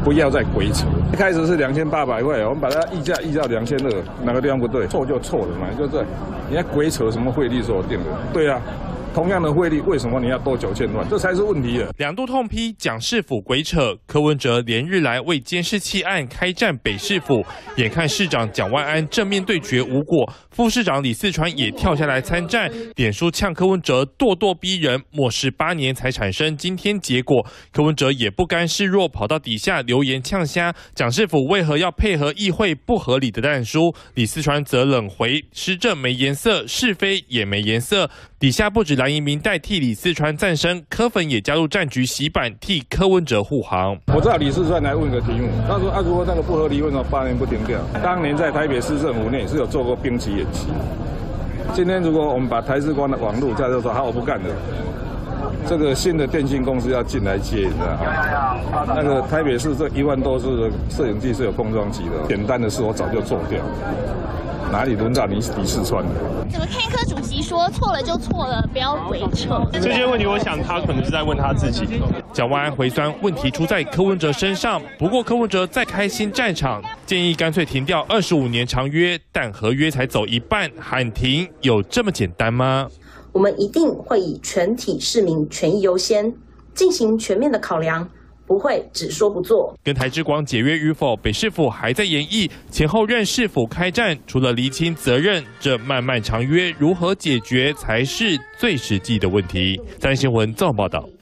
不要再鬼扯。一开始是2800块，我们把它议价到2200，哪个地方不对？错就错了嘛，就这。你还鬼扯什么汇率所定的？对啊。 同样的汇率，为什么你要多9000万？这才是问题了。 两度痛批蒋市府鬼扯，柯文哲连日来为监视器案开战北市府，眼看市长蒋万安正面对决无果，副市长李四川也跳下来参战，脸书呛柯文哲咄咄逼人，漠视8年才产生今天结果。柯文哲也不甘示弱，跑到底下留言呛瞎蒋市府为何要配合议会不合理的弹书？李四川则冷回施政没颜色，是非也没颜色。底下不止蓝营民代替李四川赞声，柯粉也加入战局洗版，替柯文哲护航。 我知道李四川来问个题目，他说如果那个不合理，为什么8年不停掉？当年在台北市政府内是有做过兵棋演习。今天如果我们把台视光的网路在这说好，我不干了。 这个新的电信公司要进来接，你知道吗？那个台北市这1万多支的摄影机是有空窗期的，简单的事我早就做掉，哪里轮到李四川的？ 怎么看一科主席说错了就错了，不要鬼扯。 这些问题，我想他可能是在问他自己。 蒋万安回酸，问题出在柯文哲身上。不过柯文哲再开新战场，建议干脆停掉25年长约，但合约才走一半，喊停有这么简单吗？ 我们一定会以全体市民权益优先，进行全面的考量，不会只说不做。 跟台之光解约与否，北市府还在研议，前后任市府开战，除了厘清责任，这漫漫长约如何解决才是最实际的问题。三立新闻综合报道。